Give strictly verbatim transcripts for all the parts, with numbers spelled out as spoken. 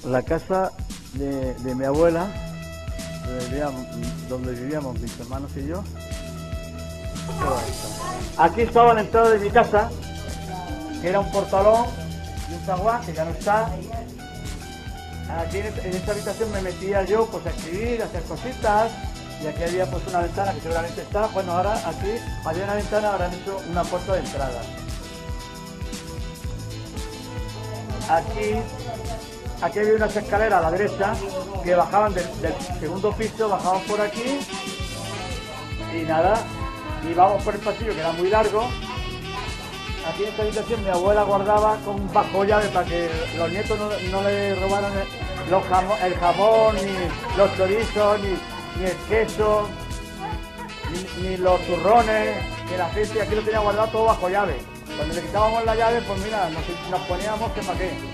La casa de, de mi abuela, donde vivíamos, donde vivíamos mis hermanos y yo. Aquí estaba la entrada de mi casa, que era un portalón y un zaguán, que ya no está. Aquí en, en esta habitación me metía yo pues a escribir, a hacer cositas, y aquí había pues una ventana que seguramente está. Bueno, ahora aquí había una ventana, ahora han hecho una puerta de entrada. Aquí, aquí había unas escaleras a la derecha que bajaban del, del segundo piso, bajaban por aquí y nada, íbamos por el pasillo que era muy largo. Aquí en esta habitación mi abuela guardaba con bajo llave para que los nietos no, no le robaran el, los jamón, el jamón, ni los chorizos, ni, ni el queso, ni, ni los turrones, ni la gente. Aquí lo tenía guardado todo bajo llave. Cuando le quitábamos la llave, pues mira, nos, nos poníamos que para qué.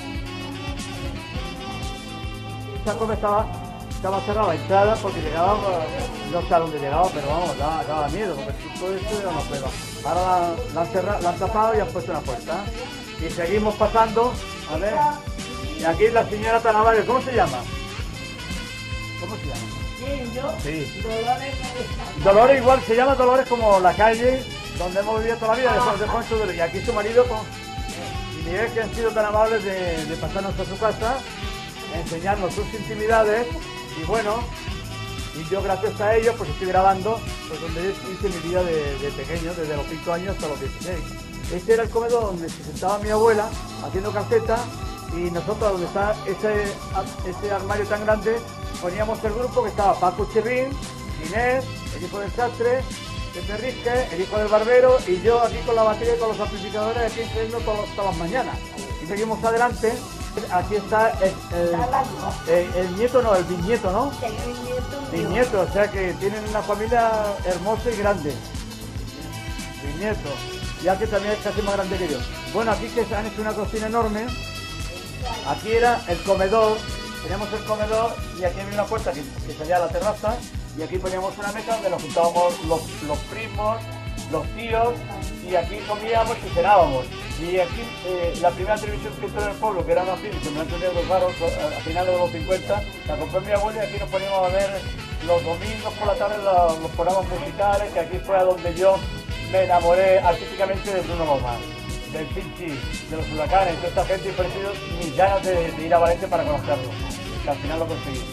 Esta cosa estaba, estaba cerrada la entrada porque llegaba, no sé a dónde llegaba, pero vamos, daba, daba miedo, porque todo esto era una prueba. Ahora la, la, han cerrado, la han tapado y han puesto una puerta. Y seguimos pasando, a ver, y aquí la señora Tanavares, ¿cómo se llama? ¿Cómo se llama? ¿Quién, yo? Sí. Dolores. Dolores igual, se llama Dolores como la calle donde hemos vivido toda la vida, después de Juan Sudor. Y aquí su marido con, y Miguel, que han sido tan amables de, de pasarnos a su casa, enseñarnos sus intimidades, y bueno, y yo gracias a ellos pues estoy grabando pues donde hice mi vida de, de pequeño, desde los cinco años hasta los dieciséis. Este era el comedor donde se sentaba mi abuela haciendo calceta, y nosotros donde está ese, ese armario tan grande poníamos el grupo que estaba Paco Chirrín, Inés, el hijo del sastre, Pepe Risque, el hijo del barbero, y yo aquí con la batería y con los amplificadores aquí enseñando todas las mañanas. Y seguimos adelante. Aquí está el, el, el, el nieto, no, el bisnieto, ¿no? Bisnieto, o sea que tienen una familia hermosa y grande. Bisnieto, ya que también es casi más grande que yo. Bueno, aquí que se han hecho una cocina enorme. Aquí era el comedor, teníamos el comedor y aquí había una puerta que, que salía a la terraza, y aquí poníamos una mesa donde nos juntábamos los, los primos, los tíos, y aquí comíamos y cenábamos. Y aquí eh, la primera televisión que entró en el pueblo, que era una Philips en blanco y negro raro, a finales de los cincuenta, la compró mi abuela, y aquí nos poníamos a ver los domingos por la tarde los, los programas musicales, que aquí fue a donde yo me enamoré artísticamente de Bruno Gomar, del Pinchi, de los Huracanes, de toda esta gente, y por eso mis ganas de, de ir a Valencia para conocerlo, que al final lo conseguí.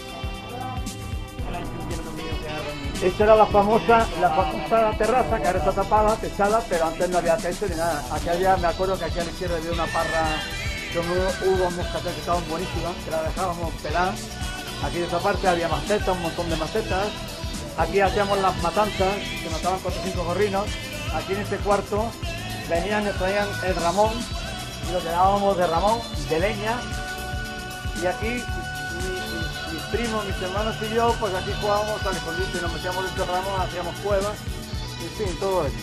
Esta era la famosa, la famosa terraza, que ahora está tapada, techada, pero antes no había techo ni nada. Aquí había, me acuerdo que aquí a la izquierda había una parra con uvas moscatel que estaban buenísimas, que la dejábamos pelar. Aquí de esta parte había macetas, un montón de macetas. Aquí hacíamos las matanzas, que mataban cuatro o cinco gorrinos. Aquí en este cuarto venían y traían el ramón, y lo llenábamos de ramón, de leña. Y aquí mis primos, mis hermanos y yo, pues aquí jugábamos al escondite, nos metíamos dentro del ramón, hacíamos cuevas, en fin, todo esto.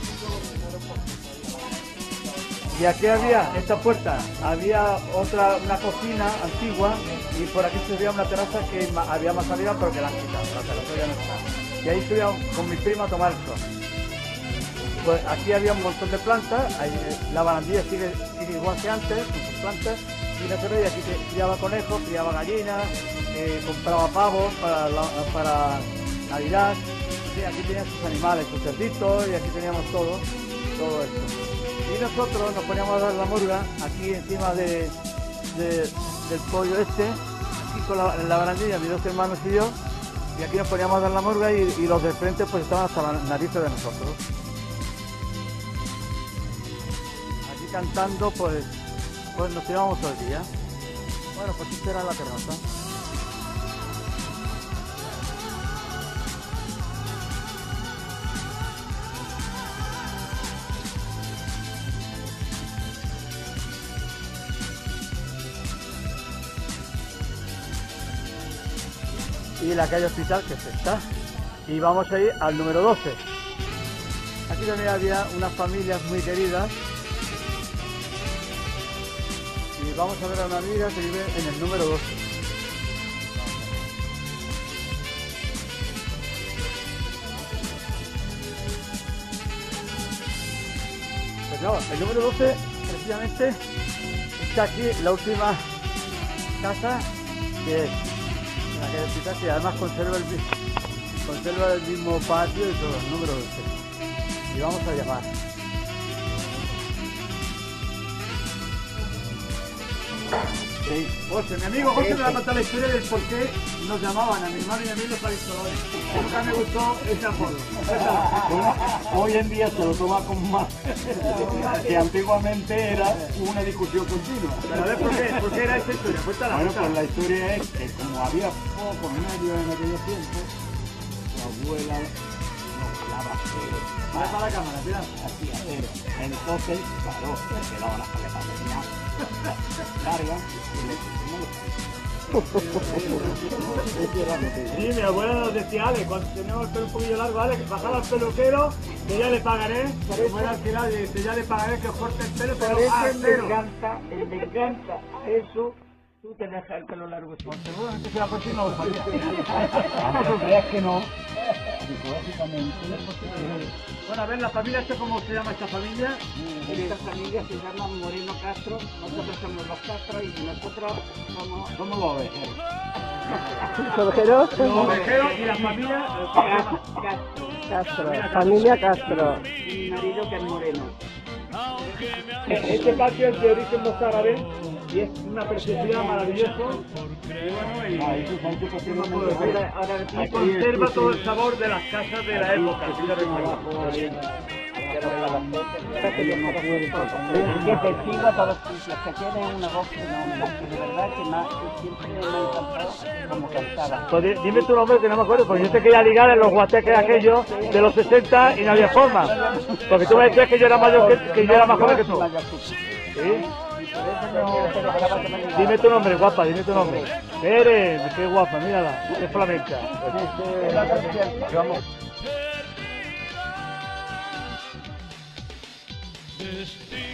Y aquí había esta puerta, había otra, una cocina antigua, y por aquí se veía una terraza que había más arriba, pero que la han quitado, la terraza ya no está. Y ahí subíamos con mis primos a tomar el sol. Pues aquí había un montón de plantas, ahí, la barandilla sigue, sigue igual que antes, con sus plantas, y nosotros aquí criaba conejos, criaba gallinas, eh, compraba pavos para, la, para Navidad. Sí, aquí tenían sus animales, sus cerditos, y aquí teníamos todo, todo esto. Y nosotros nos poníamos a dar la murga aquí encima de, de, del pollo este, aquí con la, en la barandilla, mis dos hermanos y yo, y aquí nos poníamos a dar la murga, y, y los del frente pues estaban hasta las narices de nosotros. Aquí cantando pues, pues nos tirábamos todo el día. Bueno, pues esta era la terraza. Y la calle Hospital, que es esta. Y vamos a ir al número doce. Aquí también había unas familias muy queridas. Y vamos a ver a una amiga que vive en el número doce. Pues no, el número doce precisamente está aquí, la última casa que es la que necesitas y además conserva el, conserva el mismo patio y todos los números de usted. Y vamos a llamar. Sí. José, mi amigo José me va a contar la historia del por qué nos llamaban a mi hermano y a mí los calistadores. Nunca me gustó ese apodo. Hoy en día se lo toma con más, que antiguamente era una discusión continua. Pero a ver, ¿por qué? ¿Por qué era esa historia? Cuéntala. Bueno, pues la historia es que como había pocos medios en aquellos tiempos, la abuela nos daba cero. Vale para la cámara, mira. Así a cero. Entonces, claro, se quedaban las paletas de señal. Cargan y le Sí, mi abuela nos decía, Ale, cuando tenemos el pelo un poquillo largo, Ale, que bajaba al peluquero, que ya le pagaré. Como era al final, dice, ya le pagaré que os corte el pelo, pero a cero. Me encanta, me encanta eso. Tú te dejas el pelo largo. Seguramente si la próxima no lo sabía. Vamos, no creas que no. Psicológicamente. Bueno, a ver, la familia, ¿esto cómo se llama esta familia? Esta familia se llama Moreno Castro. Nosotros somos los Castro y nosotros somos... Somos los ovejeros. ¿Ovejeros? Los ovejeros y la familia... Castro. Castro, familia Castro. Mi marido que es Moreno. Este patio es de origen mozárabe y es una preciosidad maravillosa. Y bueno, Ahí su Sancho posteriormente. Ahora, ahora y, y conserva todo el sabor de las casas de la época. Si lo recuerdo. que te sigo a todos los sitios, que tienen una voz fenomenal, que de verdad que más que siempre me ha encantado como cantaba. Pues di- dime tu nombre que no me acuerdo, porque yo te quería ligar en los guateques aquellos de los sesenta y no había forma. Porque tú me decías que yo era mayor que, que yo era más joven que tú. ¿Sí? Dime tu nombre, guapa, dime tu nombre. ¿Qué eres? Qué guapa, mírala, qué flamenca. Vamos. Destino.